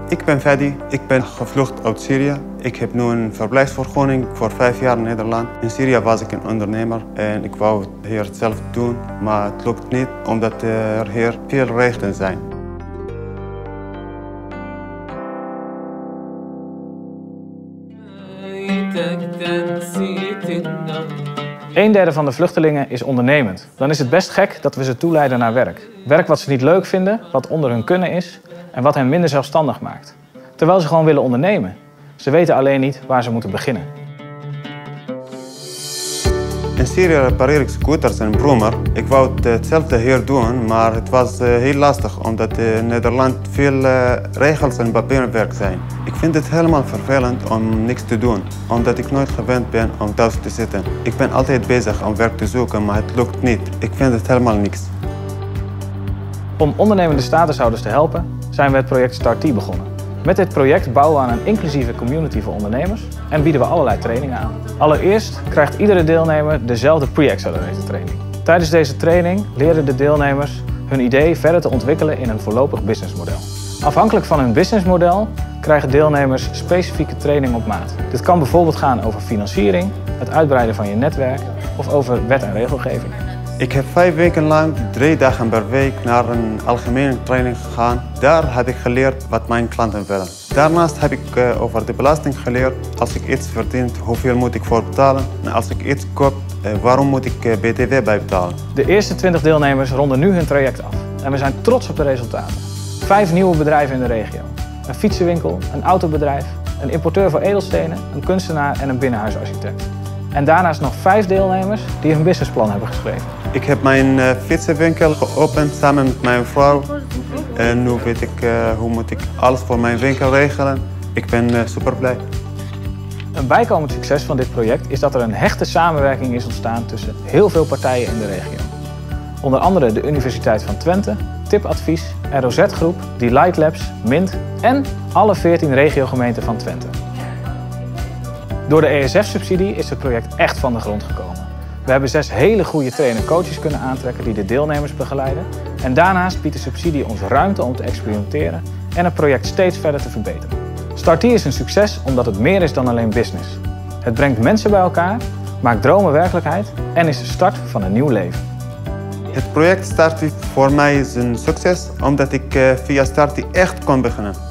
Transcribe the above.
Ik ben Fadi, ik ben gevlucht uit Syrië. Ik heb nu een verblijfsvergunning voor 5 jaar in Nederland. In Syrië was ik een ondernemer en ik wou het hier zelf doen, maar het lukt niet omdat er hier veel rechten zijn. Een derde van de vluchtelingen is ondernemend. Dan is het best gek dat we ze toeleiden naar werk. Werk wat ze niet leuk vinden, wat onder hun kunnen is en wat hen minder zelfstandig maakt. Terwijl ze gewoon willen ondernemen. Ze weten alleen niet waar ze moeten beginnen. In Syrië repareer ik scooters en brommer. Ik wou hetzelfde hier doen, maar het was heel lastig omdat in Nederland veel regels en papierwerk zijn. Ik vind het helemaal vervelend om niks te doen, omdat ik nooit gewend ben om thuis te zitten. Ik ben altijd bezig om werk te zoeken, maar het lukt niet. Ik vind het helemaal niks. Om ondernemende statushouders te helpen, zijn we het project Startee begonnen. Met dit project bouwen we aan een inclusieve community voor ondernemers en bieden we allerlei trainingen aan. Allereerst krijgt iedere deelnemer dezelfde Pre-Accelerator training. Tijdens deze training leren de deelnemers hun idee verder te ontwikkelen in een voorlopig businessmodel. Afhankelijk van hun businessmodel krijgen deelnemers specifieke training op maat. Dit kan bijvoorbeeld gaan over financiering, het uitbreiden van je netwerk of over wet en regelgeving. Ik heb 5 weken lang 3 dagen per week naar een algemene training gegaan. Daar heb ik geleerd wat mijn klanten willen. Daarnaast heb ik over de belasting geleerd. Als ik iets verdien, hoeveel moet ik voor betalen? En als ik iets koop, waarom moet ik BTW bijbetalen? De eerste 20 deelnemers ronden nu hun traject af. En we zijn trots op de resultaten. 5 nieuwe bedrijven in de regio. Een fietsenwinkel, een autobedrijf, een importeur voor edelstenen, een kunstenaar en een binnenhuisarchitect. En daarnaast nog 5 deelnemers die een businessplan hebben geschreven. Ik heb mijn fietsenwinkel geopend samen met mijn vrouw. En nu weet ik hoe moet ik alles voor mijn winkel regelen. Ik ben super blij. Een bijkomend succes van dit project is dat er een hechte samenwerking is ontstaan tussen heel veel partijen in de regio. Onder andere de Universiteit van Twente, Tipadvies, ROZ Groep, Delight Labs, Mint en alle 14 regiogemeenten van Twente. Door de ESF-subsidie is het project echt van de grond gekomen. We hebben 6 hele goede trainer-coaches kunnen aantrekken die de deelnemers begeleiden. En daarnaast biedt de subsidie ons ruimte om te experimenteren en het project steeds verder te verbeteren. Startee is een succes omdat het meer is dan alleen business. Het brengt mensen bij elkaar, maakt dromen werkelijkheid en is de start van een nieuw leven. Het project Startee voor mij is een succes omdat ik via Startee echt kon beginnen.